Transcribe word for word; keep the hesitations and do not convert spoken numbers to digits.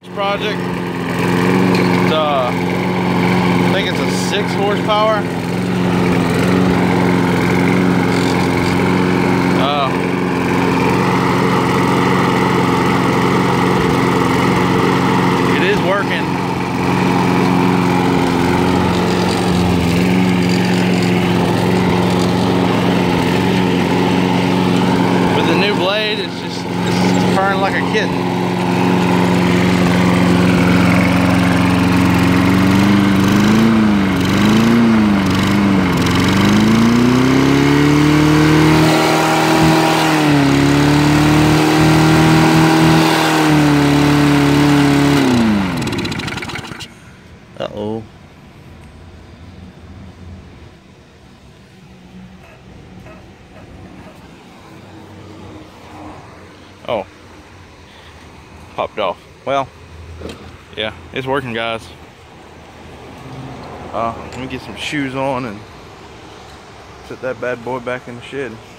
Project. It's, uh, I think it's a six horsepower. Uh, it is working. With the new blade, it's just it's purring like a kitten. Uh-oh. Oh. Popped off. Well, yeah, it's working, guys. Uh, let me get some shoes on and set that bad boy back in the shed.